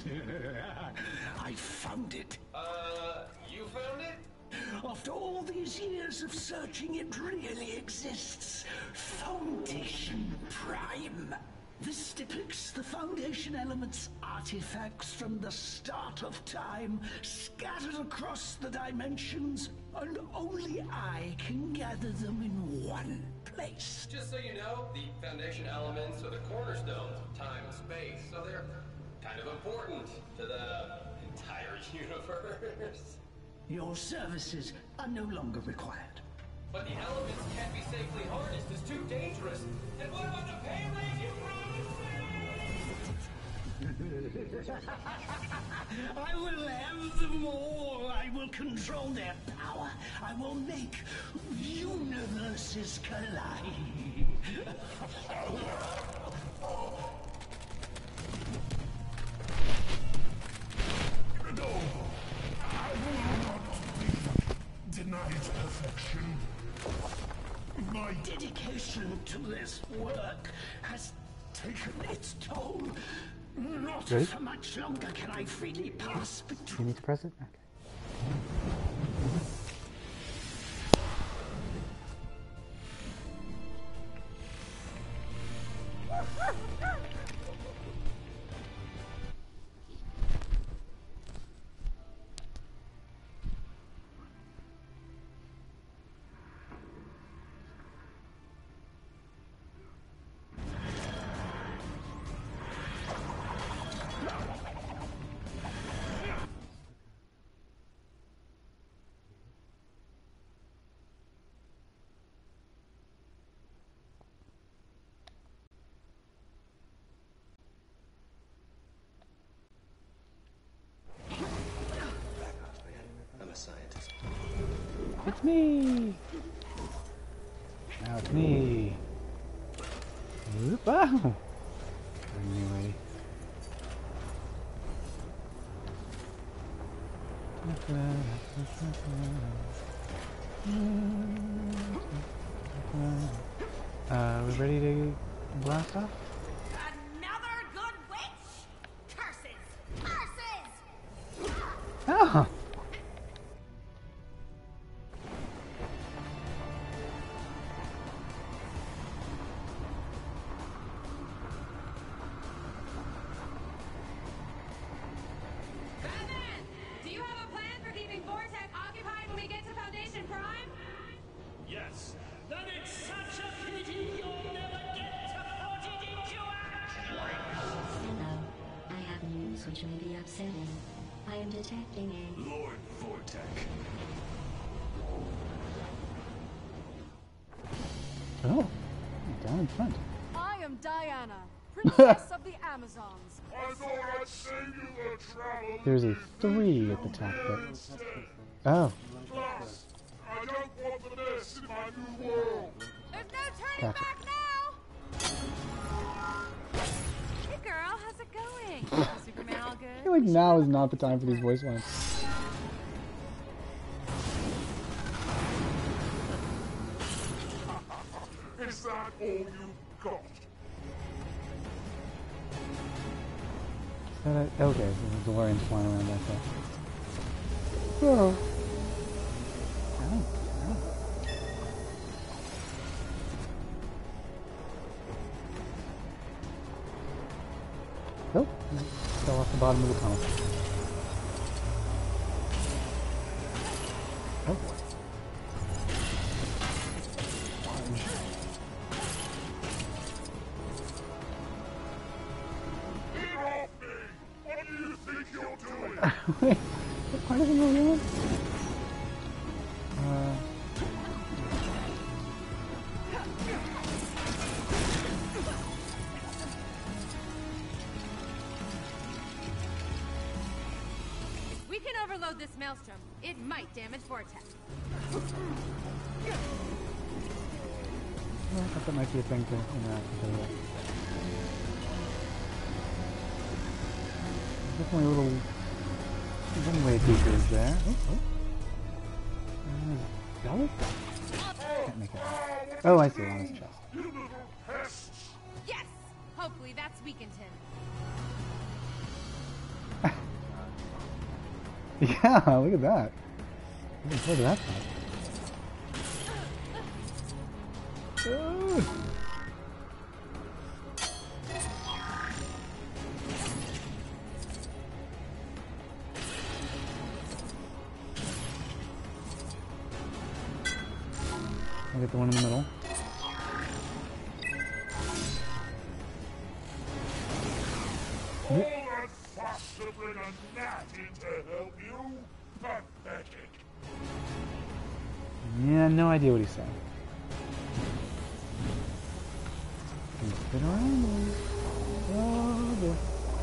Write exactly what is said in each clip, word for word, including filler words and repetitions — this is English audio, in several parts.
I found it. Uh, you found it? After all these years of searching, it really exists. Foundation Prime. This depicts the Foundation Element's artifacts from the start of time, scattered across the dimensions, and only I can gather them in one place. Just so you know, the Foundation Elements are the cornerstones of time and space, so they're kind of important to the entire universe. Your services are no longer required. But the elements can't be safely harnessed. It's too dangerous. And what about the pay raise you promised? I will have them all. I will control their power. I will make universes collide. No, I will not be denied perfection. My dedication to this work has taken its toll. Not Ready? for much longer can I freely pass You between. need to press it? Okay. I'm a scientist. It's me! Now it's me! Oop, oh! Anyway. Uh, we ready to blast off? Another good witch? Curses! Curses! Oh! Batman! Do you have a plan for keeping Vortec occupied when we get to Foundation Prime? Yes. Then it's such a pity you'll never get to put it into action. Hello. I have news which may be upsetting. I am detecting a... Lord Vortec. Oh! Down in front. I am Diana, Princess of the Amazons. I thought I'd save you the trouble. There's a three at the top, but... Oh. Plus, I don't want the mess in my new world. There's no turning Gotcha. back now! Hey girl, how's it going? Superman all I good? feel like now is not the time for these voice lines. Is that all you got? Is that a, okay, so the DeLorean's flying around like that. Oh. Oh, oh. Oh, fell off the bottom of the tunnel. Oh boy. Get off me! What do you think you're doing? Wait, what part of it are we on? Uh, We can overload this maelstrom. It might damage Vortex. well, I thought that might be a thing to interact with. It. Definitely a little one way features there. Oh, oh. Uh, Baume? Can't make it out. Oh, I see. On his chest. You little pests! Yes! Hopefully that's weakened him. Yeah, look at that. Looking forward to that part. Uh. I'll get the one in the middle. All that fuss to bring a gnat in to help you? Pathetic. Yeah, no idea what he's saying. Can spin around him. Oh boy.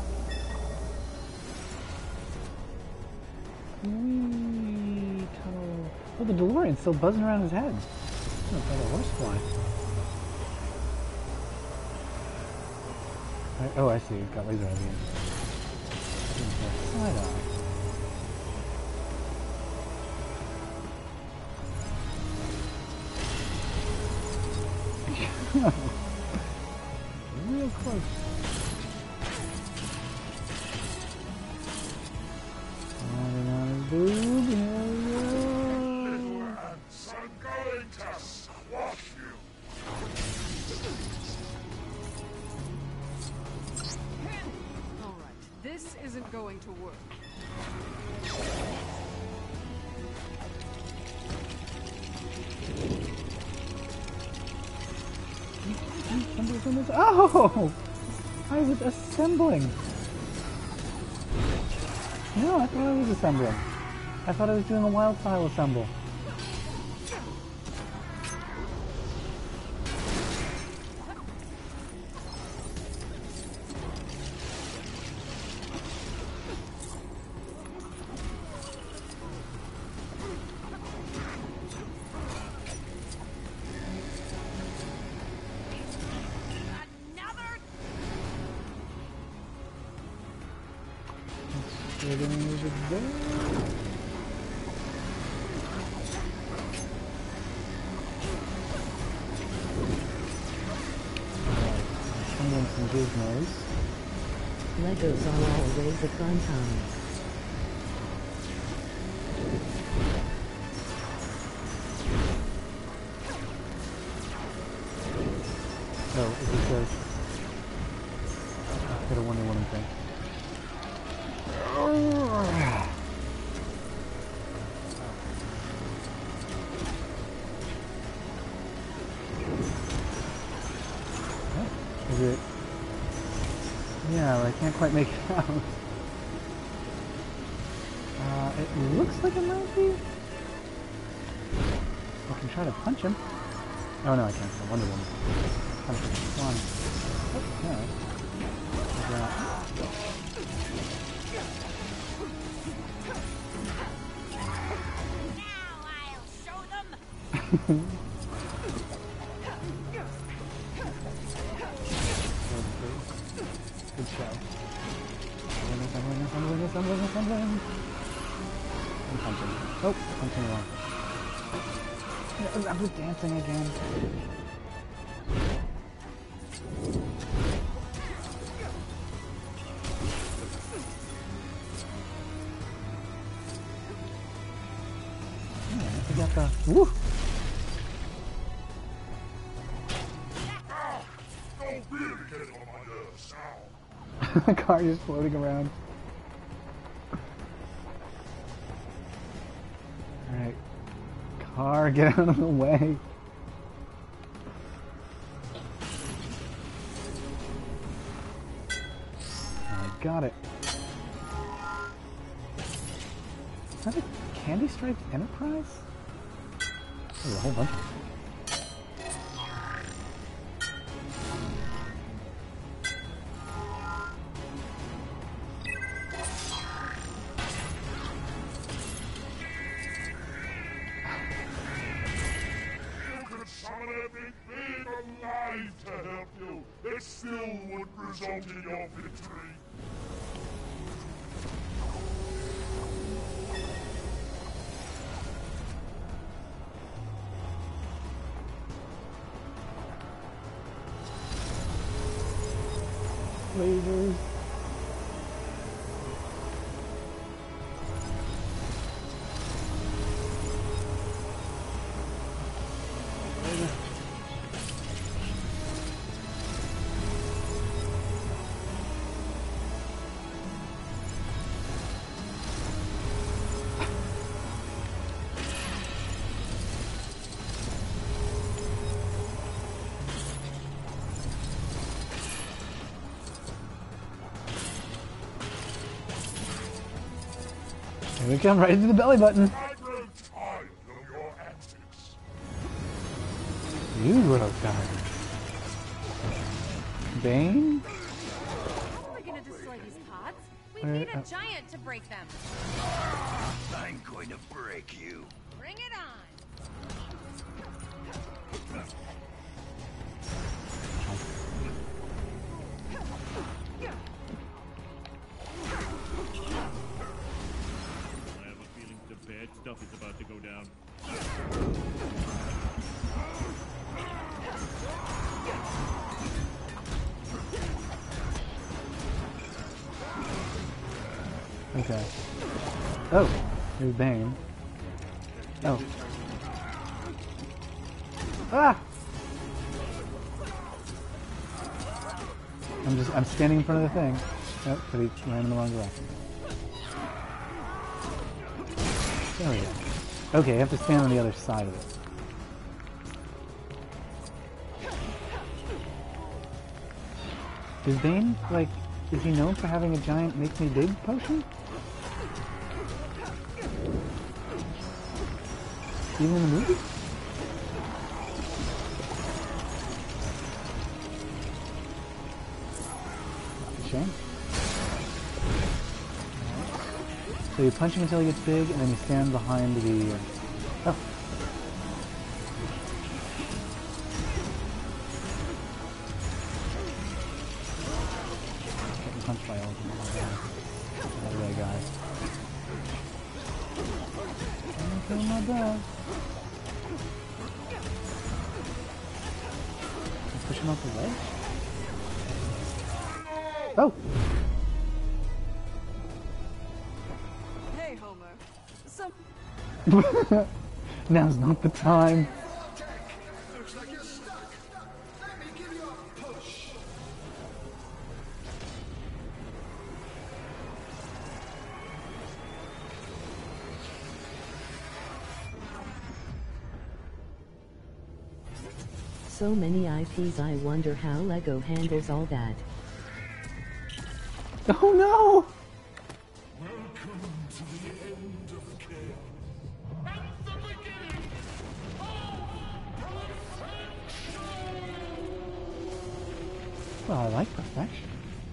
Wee tunnel. Oh, the DeLorean's still buzzing around his head. I'm gonna try the horsefly. I, oh, I see. He's got laser eyes again. Side eye. Real close. Running on his boob. Here we go. Little ants, I'm going to squash you. All right, this isn't going to work. Oh! I was assembling. No, I thought I was assembling. I thought I was doing a wild style assemble. We're gonna move it there. Assembling some gizmos. Legos are always a fun time. Oh, it just says. I gotta wonder what I'm thinking. Is it? Yeah, I can't quite make it out. Uh, it looks like it might be. I can try to punch him. Oh no, I can't. I Wonder Woman. Punch him. Come on. Oh, alright. Now I'll show them. Good show. Assembling, assembling, assembling, assembling, assembling. I'm punching. Oh, punching wrong. I was dancing again. Yeah, I got the woo. Don't really get on my nerves now. The car just floating around. Alright. Car, get out of the way. I got it. Is that a Candy Striped Enterprise? There's a whole bunch of them. To help you, it still would result in your victory. Lasers. Here we come, right into the belly button. I grow tired of your antics. You grow tired. Bane? How are we gonna destroy these pods? We Where- need a uh, giant to break them. I'm going to break you. Bring it on. I have a feeling the bad stuff is about to go down. Okay. Oh, there's Bane. Oh. Ah! I'm just, I'm standing in front of the thing. Yep, but he ran in the wrong direction. There we go. Okay, I have to stand on the other side of it. Is Bane, like, is he known for having a giant make me big potion? Even in the movie? That's a shame. So you punch him until he gets big, and then you stand behind the... Uh, oh. Getting punched by all of them. Out of there, guys. Don't kill my dog. Push him off the ledge? Oh! Hey, Homer. Some Now's not the time. Looks like you're stuck. Let me give you a push. So many I Ps, I wonder how Lego handles all that. Oh no! Welcome to the end of chaos. And the beginning of perfection! Well, I like perfection.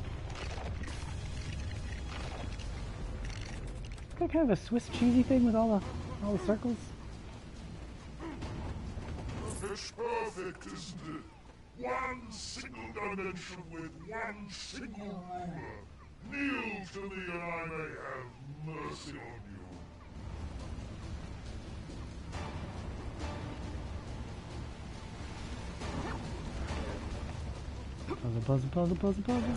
Is that kind of a Swiss cheesy thing with all the all the circles? It's perfect, isn't it? One single dimension with one single ruler. Kneel to me and I may have mercy on you. Puzzle, puzzle, puzzle, puzzle, puzzle.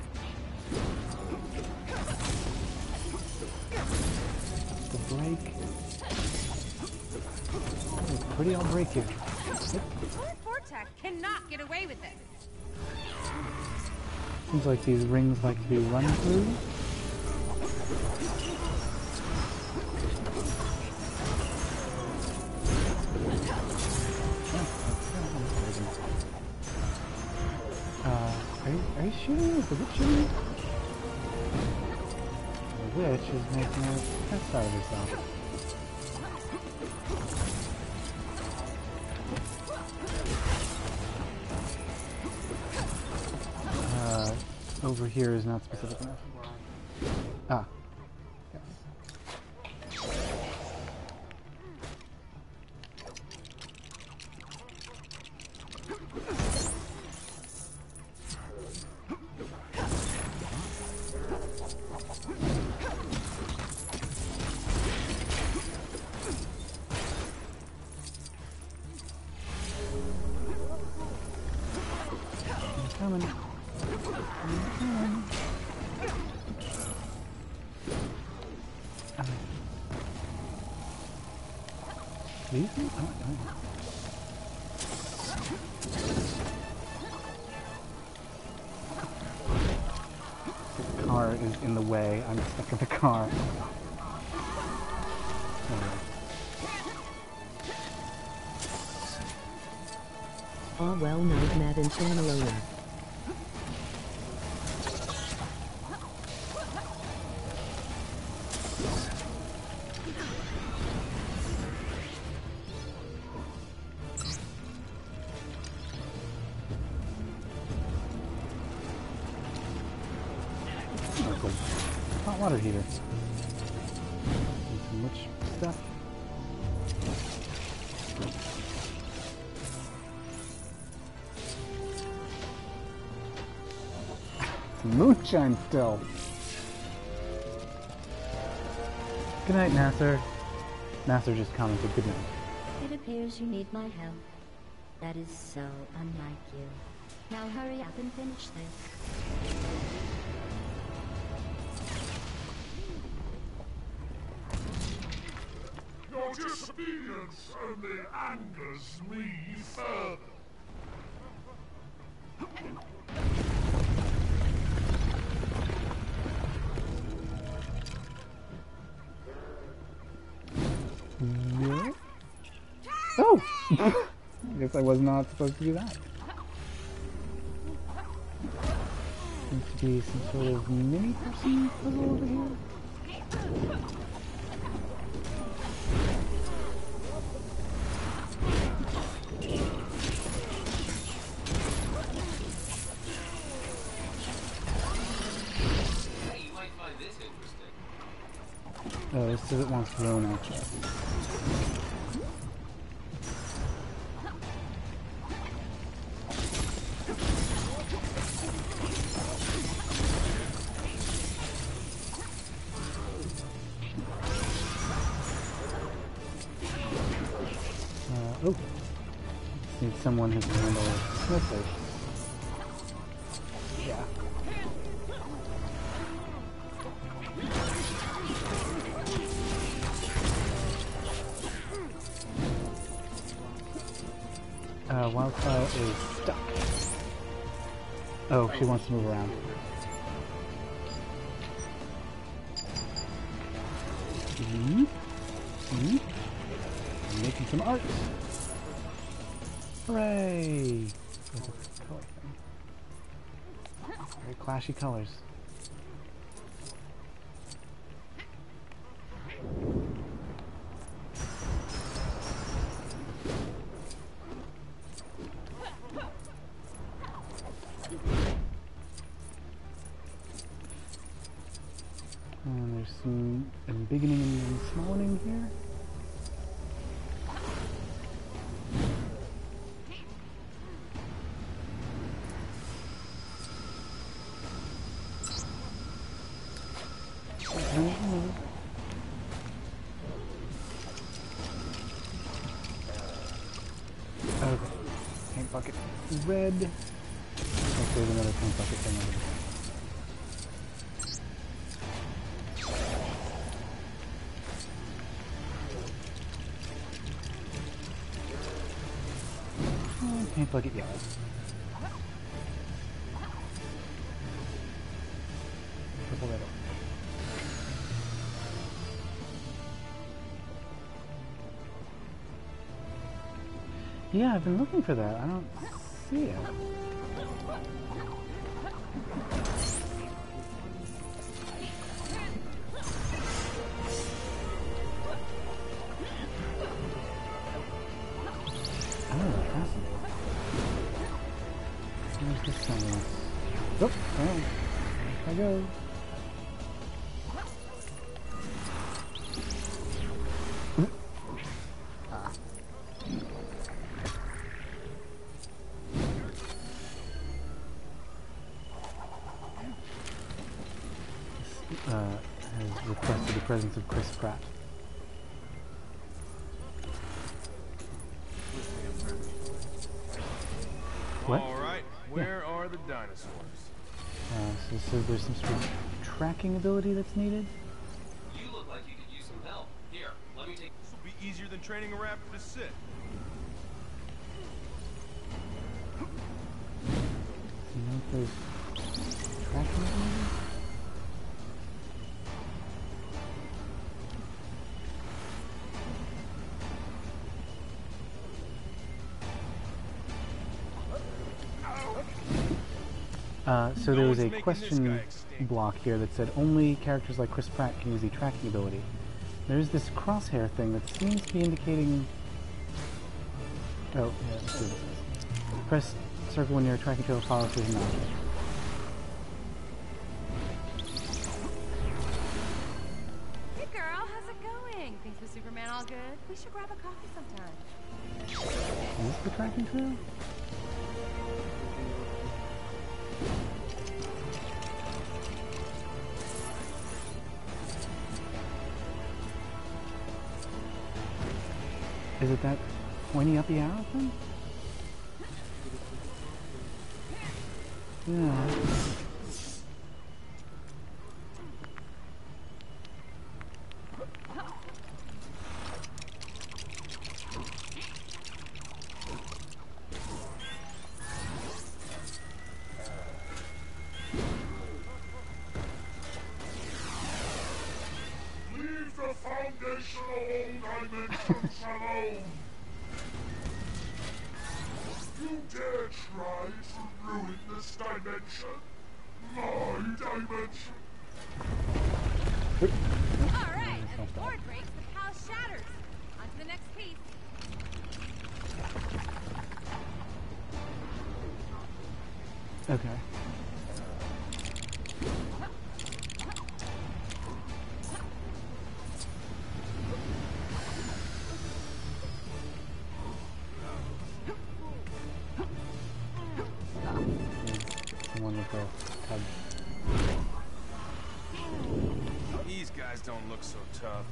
The break. It's pretty, I'll break you. Poor Vortex cannot get away with this. Seems like these rings like to be run through. Uh, are you, are you shooting? Is the witch shooting? The witch is making a test out of herself. Uh, over here is not specific enough. Ah. Yes. I'm coming. I'm coming. Leave me? Oh, no. The car is in the way. I'm stuck in the car. Ah well, night Matt and Chanelona. water heater. And some witch stuff. Some moonshine still. Good night, Nasser. Nasser just commented good night. It appears you need my help. That is so unlike you. Now hurry up and finish this. Your disobedience only angers me further. Yeah. Oh! I guess I was not supposed to do that. Seems to be some sort of mini person puzzle over here. Hey, you might find this interesting. Oh, this says it wants thrown at you. Uh, oh. Need someone who can handle snowflakes. Yeah. Uh, Wildfire is stuck. Oh, she wants to move around. Mm-hmm. Mm-hmm. I'm making some art. Hooray! There's a color thing. Very clashy colors. And there's some embiggening and smalling here. Okay, paint bucket red. Oh, there's another paint bucket thing over there. Paint bucket yellow. Purple red. Yeah, I've been looking for that. I don't see it. Oh, fascinating. Where's this somewhere? Oh, oh, there I go. Ah. This, uh, has requested the presence of Chris Pratt. What? All right, where yeah. are the dinosaurs? Uh, so, so there's some sort of tracking ability that's needed? You look like you could use some help. Here, let me take... This will be easier than training a raptor to sit. You know if there's tracking ability? Uh, so there was a question block here that said only characters like Chris Pratt can use the tracking ability. There's this crosshair thing that seems to be indicating... Oh, yeah, let's see what it says. Press circle when you're tracking to a follow through an object. girl, how's it going? Things with Superman all good? We should grab a coffee sometime. Is this the tracking trail? Is it that pointy up the arrow thing? Yeah. Leave the foundation of all dimensions alone! You dare try to ruin this dimension? My dimension? Alright, as the board breaks, the palace shatters. On to the next piece. Okay. Someone with a tug. These guys don't look so tough.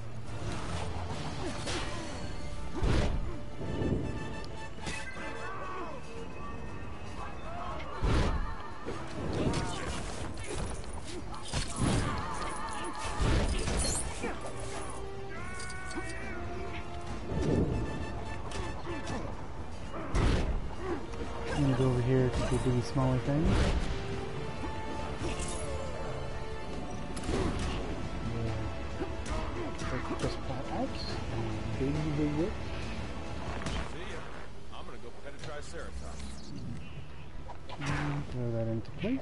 I'm gonna go over here to do these smaller things. Take this part out and big big whip. See ya. I'm gonna go pet a triceratops. And throw that into place.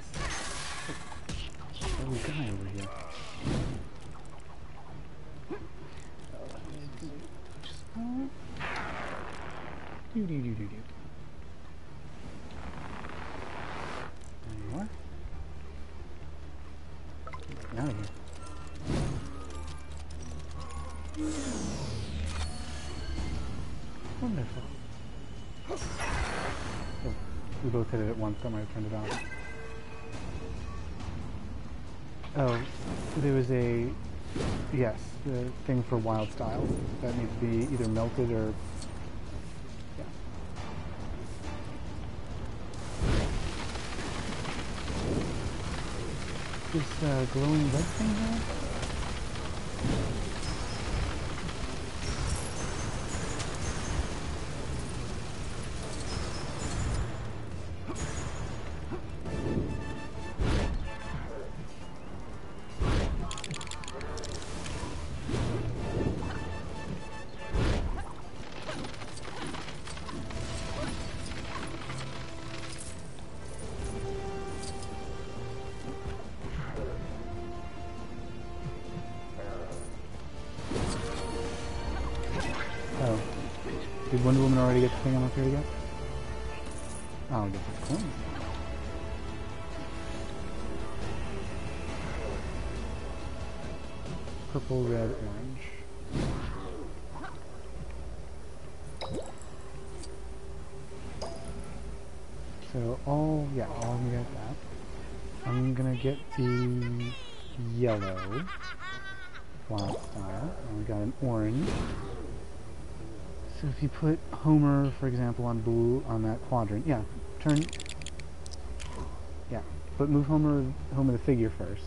Oh, guy over here. Do do do do do. There you are. Get out of here. Wonderful. Oh, we both hit it at once. I might have turned it on. Oh, there was a, yes, the thing for wild styles that needs to be either melted or, yeah. This uh, glowing red thing here? Oh. Did Wonder Woman already get the thing I'm up here to get? I'll get the coin. Purple, red, orange. So all, yeah, all I'm gonna get that. I'm gonna get the yellow wild style. And we got an orange. So if you put Homer, for example, on blue on that quadrant, yeah, turn, yeah, but move Homer, Homer the figure first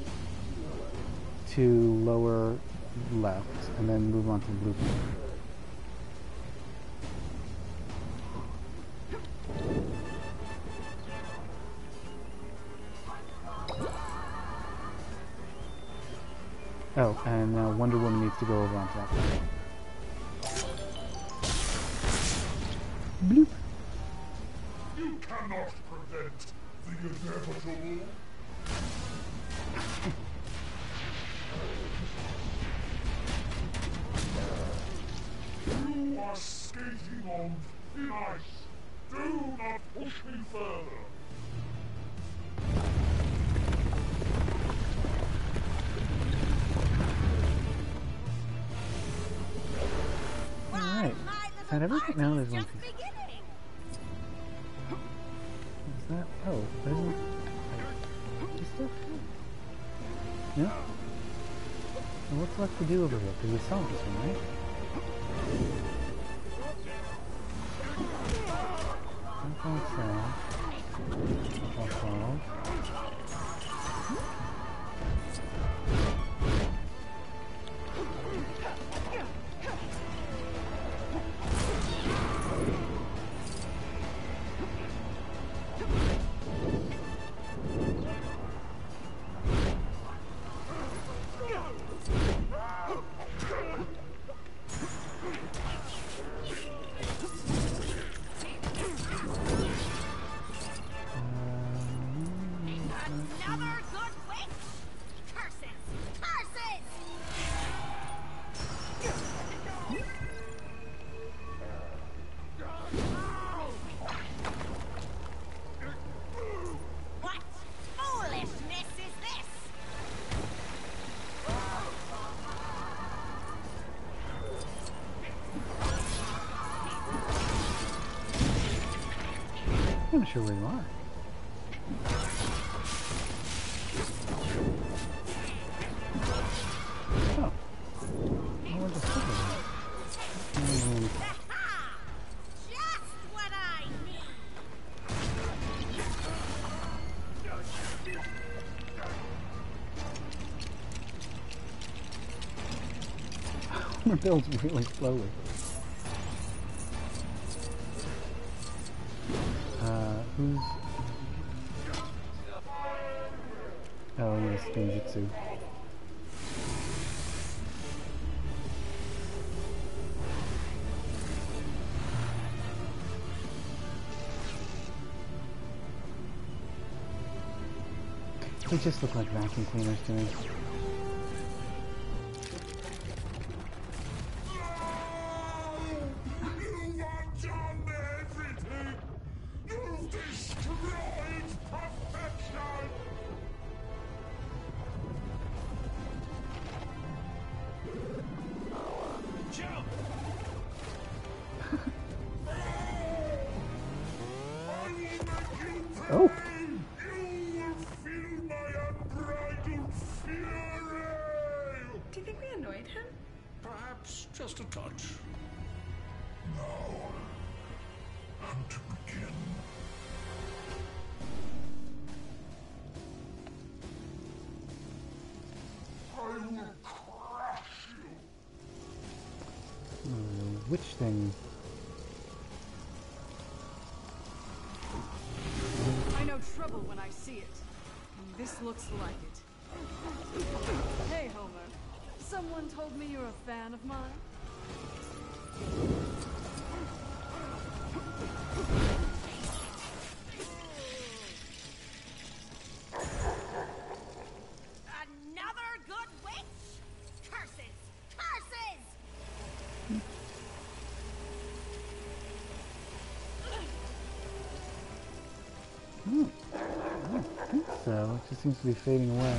to lower left, and then move on to the blue one. Oh, and uh, Wonder Woman needs to go over onto that side. Bloop. You cannot prevent the inevitable. You are skating on thin ice. Do not push me further. that everything? No, there's one piece. What's that? Oh, there's one. This stuff? No? So what's left to do over here? Because we solved this one, right? That's all solved. That's all solved. I'm not sure where you are. Oh. I went to sleep over there. Just what I need. It builds really slowly. Uh, who's... Oh, yes, Genjutsu. They just look like vacuum cleaners to me. Oh! Do you think we annoyed him? Perhaps just a touch. Now, how to begin? I will crush you. Uh, which thing? I know trouble when I see it. And this looks like it. Hey, Homer. Someone told me you're a fan of mine. Another good witch? Curses! Curses! Hmm. I don't think so. It just seems to be fading away.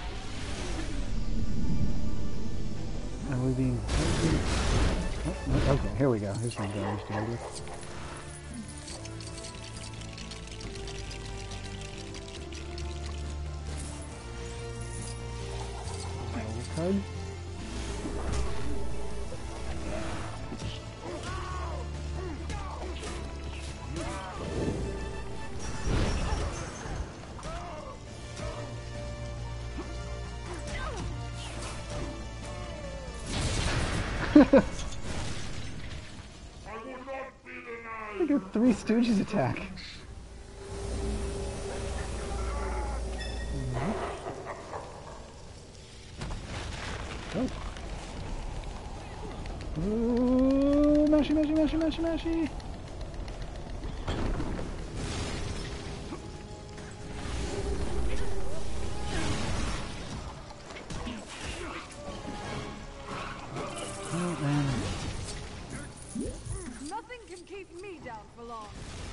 Are we being... Oh, no, okay, here we go. Here's one damage to do. Card. Look at Three Stooges attack. Oh. Ooh, mashy, mashy, mashy, mashy, mashy. Oh, man. Nothing can keep me down for long.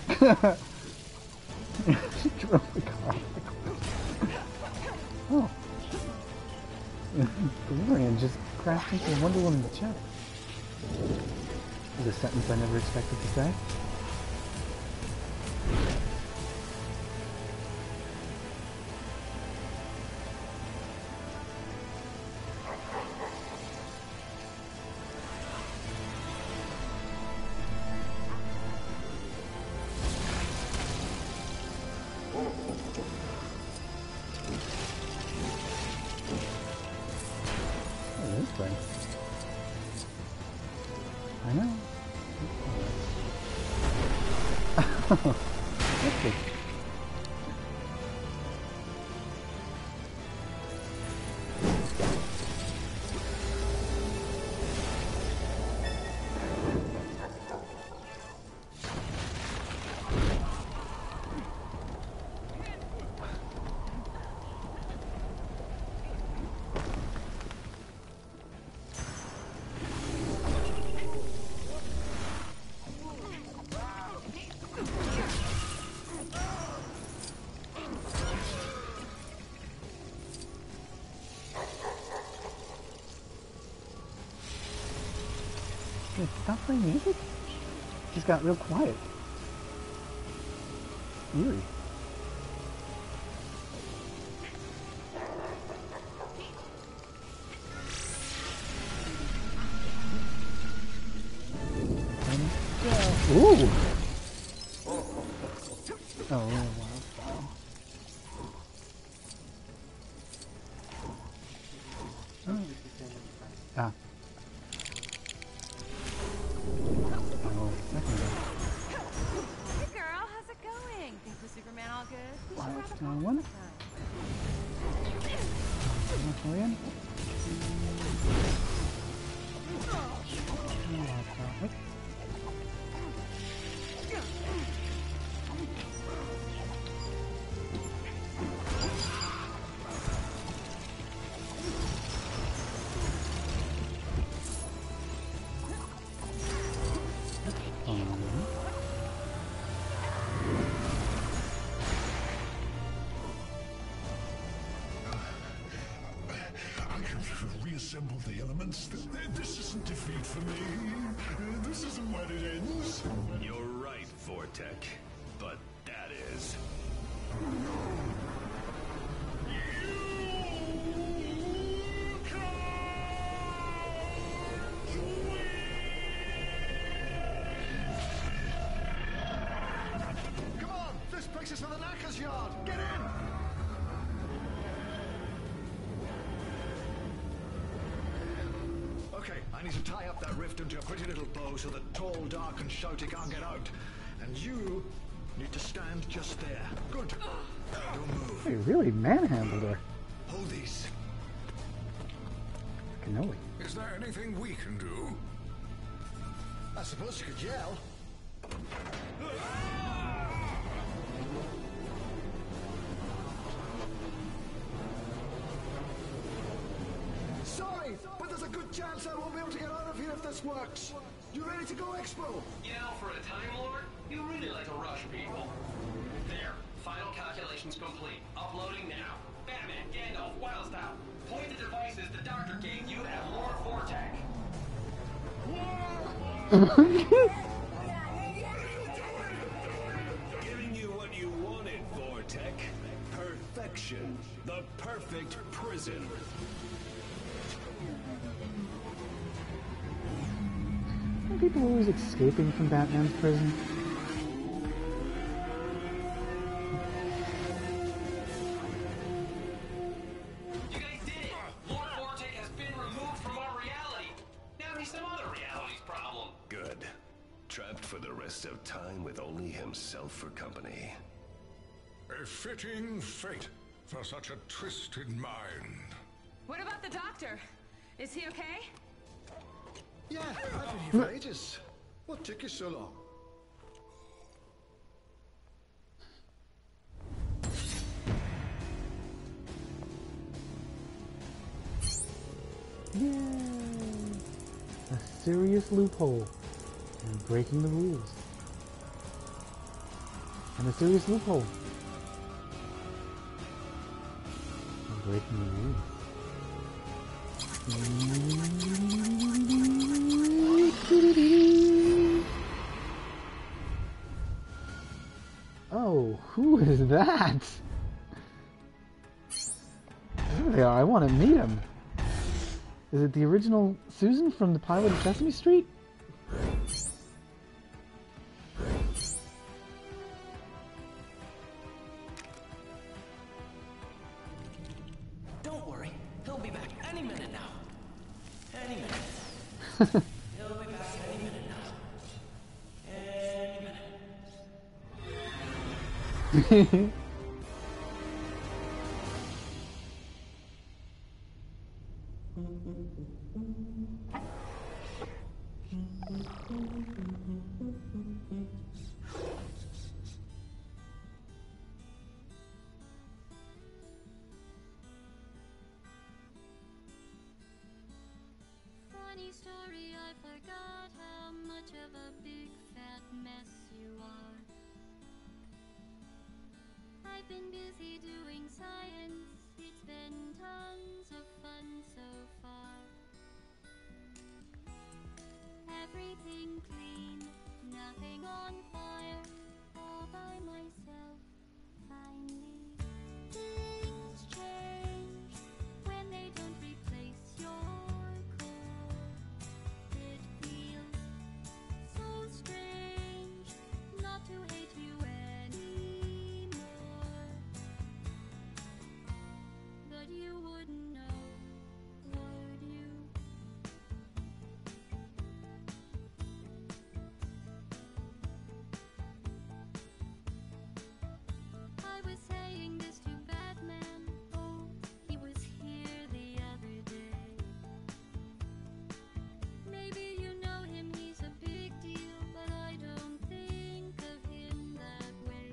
She drove the car. Oh. Valerian just crashed into Wonder Woman's chest. is a sentence I never expected to say. I know. Okay. Stop playing music? Just got real quiet. Eerie. Ooh! Oh, wow. Ah. Last one. Million. Reassemble the elements. This isn't defeat for me. This isn't what it ends. You're right, Vortec. But that is. Come on! This place is for the Knacker's Yard! Get in! Okay, I need to tie up that rift into a pretty little bow so that tall, dark, and shouty can't get out. And you need to stand just there. Good. Don't move. He really manhandled her. Hold these. Cannoli. Is there anything we can do? I suppose you could yell. Sorry, but there's a good chance I won't be able to get out of here if this works. You ready to go, Expo? You know, for a Time Lord, you really like to rush people. There, final calculations complete. Uploading now. Batman, Gandalf, Wildstyle. Point the devices the Doctor gave you at Lord Vortec. Giving you what you wanted, Vortec. Perfection. The perfect prison. Aren't people always escaping from Batman's prison? You guys did it! Lord Vortec has been removed from our reality. Now he's some other reality's problem. Good. Trapped for the rest of time with only himself for company. A fitting fate for such a twisted mind. What about the doctor? Is he okay? Yeah, I've been here for ages. What took you so long? Yay! A serious loophole. And breaking the rules. And a serious loophole. And breaking the rules. Mm-hmm. is that? There they are. I want to meet him. Is it the original Susan from the pilot of Sesame Street? Don't worry, he'll be back any minute now. Any minute. He'll be back any minute now. Any minute. Funny story, I forgot how much of a big fat mess you are. I've been busy doing science, it's been tons of fun so far. Everything clean, nothing on fire, all by myself, finally. Things change when they don't replace your core. It feels so strange not to hate you anymore. But you wouldn't know, would you? I was saying this to Batman, oh, he was here the other day. Maybe you know him, he's a big deal, but I don't think of him that way.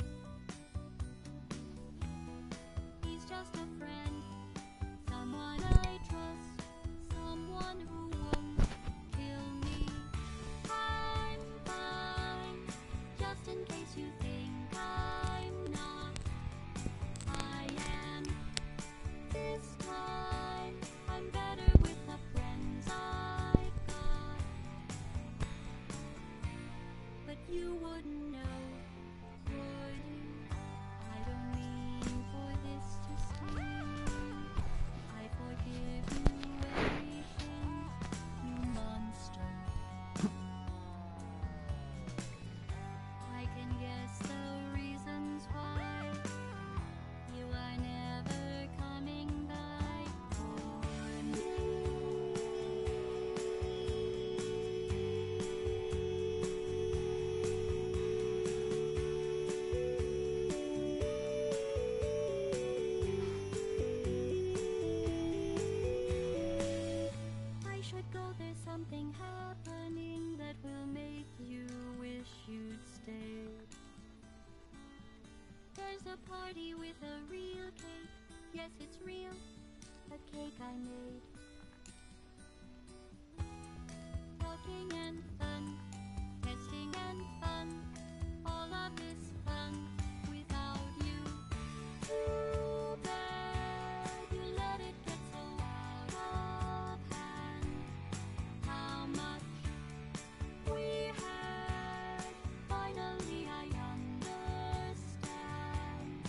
He's just a friend, someone I trust, someone who won't kill me. I'm fine, just in case you think I'm not. I am. This time, I'm better with the friends I've got. But you wouldn't know, would you? I don't mean for this to sting. I forgive you everything, you monster. I can guess the reasons why you are never coming back for me. I should go, there's something happening that will make you wish you'd stayed. There's a party with a real cake. Yes, it's real, a cake I made. Talking and fun, testing and fun, all of this fun without you. Too bad you let it get so out of hand. How much we had, finally I understand.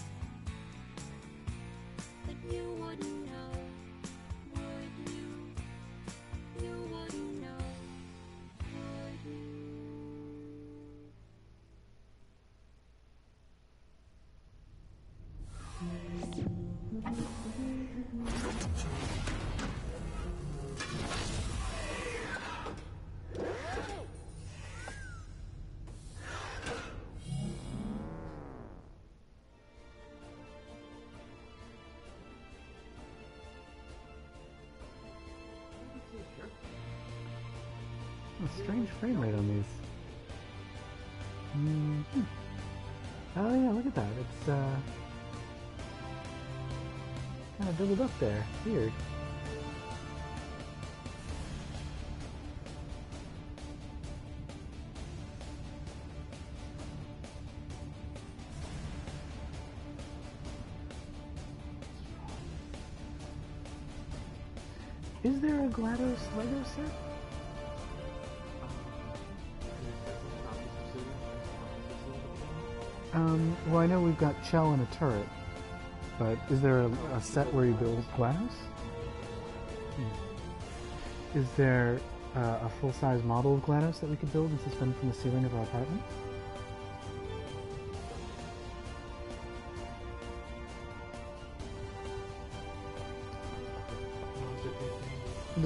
But you wouldn't know, would you? You wouldn't know, would you? A strange frame rate on these. Mm-hmm. Oh yeah, look at that. It's uh, kind of doubled up there. Weird. Is there a GLaDOS Lego set? Um, well, I know we've got Chell and a turret, but is there a, a set where you build GLaDOS? Hmm. Is there uh, a full-size model of GLaDOS that we could build and suspend from the ceiling of our apartment? The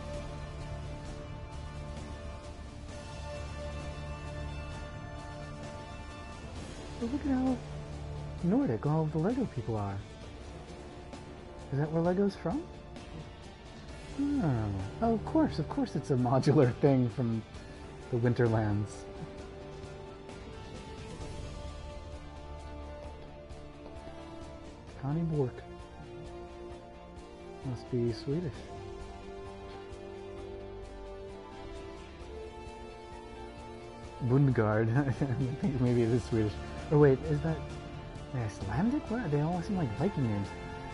But look at how Nordic all of the Lego people are. Is that where Lego's from? Oh, oh of course, of course it's a modular thing from the Winterlands. Connie Bork. Must be Swedish. Bundgard. I think maybe it is Swedish. Oh wait, is that Icelandic? What? They all seem like Viking names.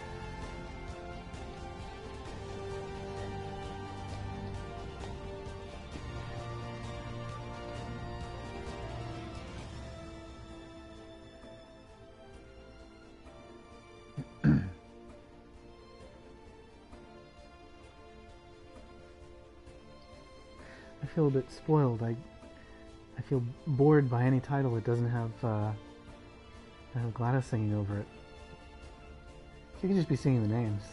I feel a bit spoiled. I I feel bored by any title that doesn't have uh, have GLaDOS singing over it. You could just be singing the names.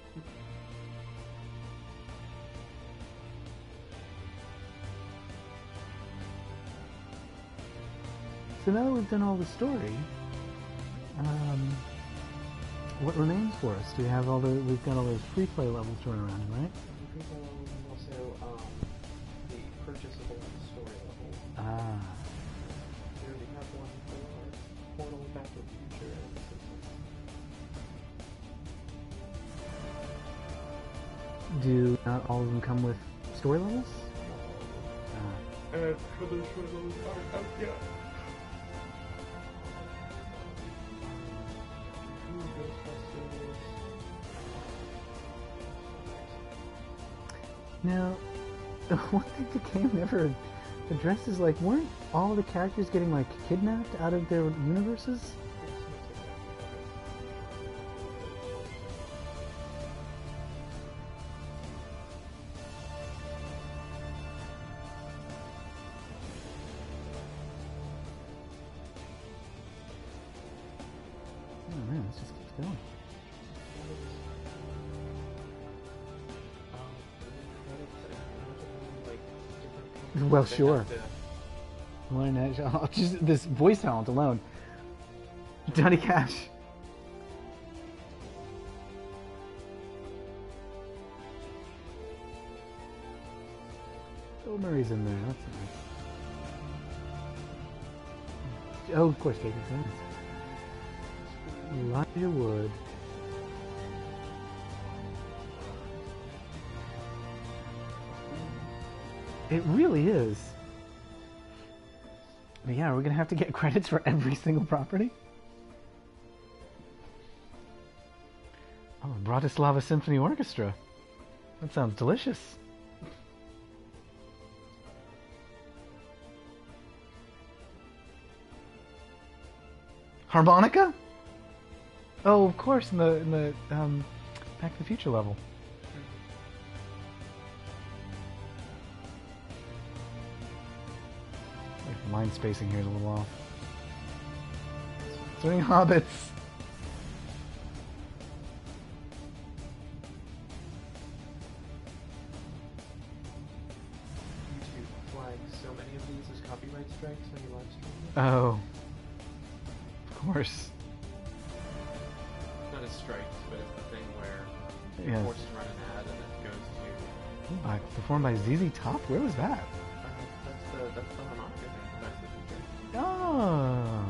So now that we've done all the story, um, what remains for us? Do we have all the? We've got all those free play levels to run around, right? Free play levels and also um, the purchasable story level. Ah. We already have one for Portal, Back to the Future, and The Simpsons. Do not all of them come with story levels? Uh, and for those story levels aren't out yet. Now, one thing the game never addresses, like, weren't all the characters getting, like, kidnapped out of their universes? Oh man, this just keeps going. Well, sure. Why not? I'll just this voice talent alone. Johnny Cash. Bill Murray's in there. That's nice. Oh, of course, J P Elijah Wood. It really is. But yeah, we're gonna have to get credits for every single property. Oh, Bratislava Symphony Orchestra. That sounds delicious. Harmonica? Oh, of course, in the in the um, Back to the Future level. Line spacing here is a little off. Swing hobbits. YouTube flags so many of these as copyright strikes when you live stream. Oh, of course. Not as strikes, but it's the thing where Yes. you're forced to run an ad and it goes to. Oh, by, performed by Z Z Top. Where was that? Uh, that's the that's the harmonica thing. Back to the Future. Oh.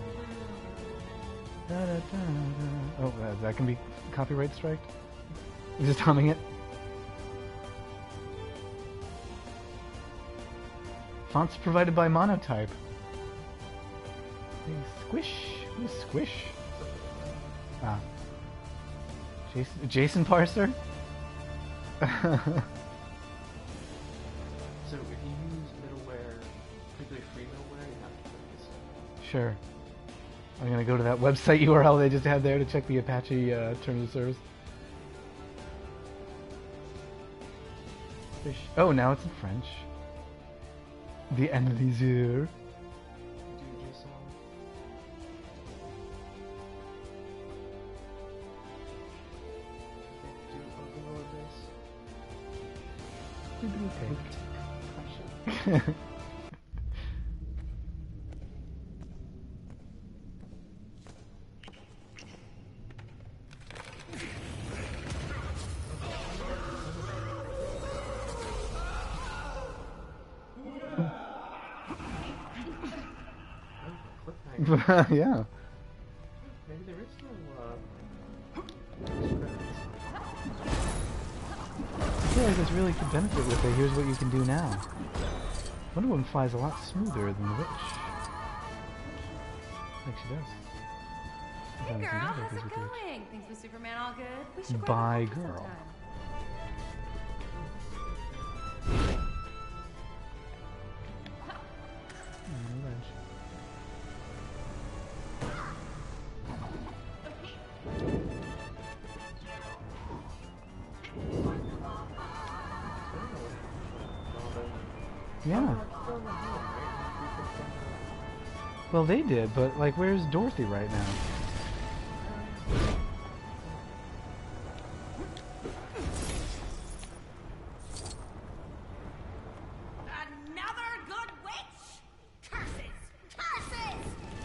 Da, da, da, da. Oh, uh, that can be copyright striked. Just humming it. Fonts provided by Monotype. Hey, squish. What is squish? Ah. Jason, Jason Parser? So if you use middleware, particularly free middleware, you have to put this in. Sure. I'm gonna go to that website U R L they just had there to check the Apache uh, terms of service. Fish. Oh, now it's in French. The end of these year. Take. Yeah. Maybe there is no, uh... I feel like there's really good benefit with it. Here's what you can do now. Wonder Woman flies a lot smoother than the witch. I think she does. Hey girl, how's it going? Things with Superman all good? We should go Bye, to the girl. sometime. Yeah. Well, they did, but like, where's Dorothy right now? Another good witch? Curses! Curses!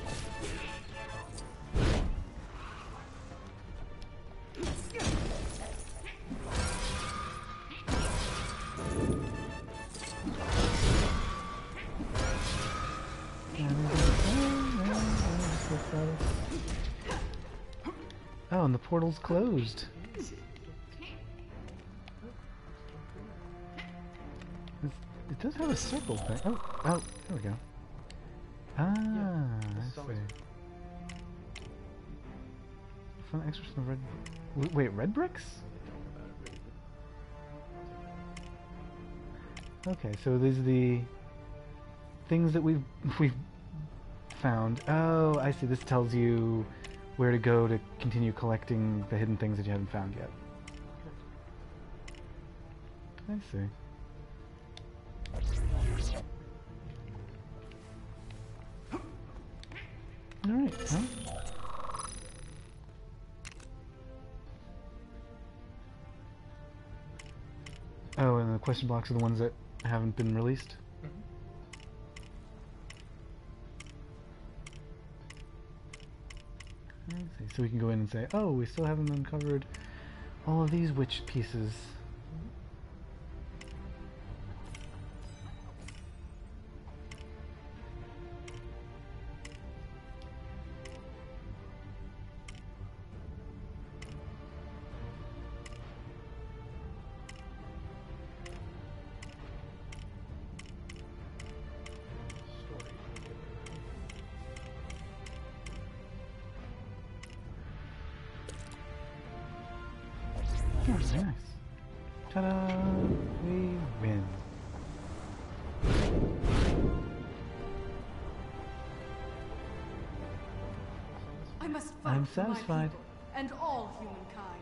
Oh, and the portal's closed. It does have a circle thing. Oh, oh, there we go. Ah, I see. Fun extra some red. w- Wait, red bricks? Okay, so these are the things that we've we've found. Oh, I see. This tells you where to go to continue collecting the hidden things that you haven't found yet. I see. Alright, well. Oh, and the question blocks are the ones that haven't been released? I see. So we can go in and say, oh, we still haven't uncovered all of these witch pieces. Oh, very nice. Ta-da! We win. I must fight I'm for my satisfied. people and all humankind.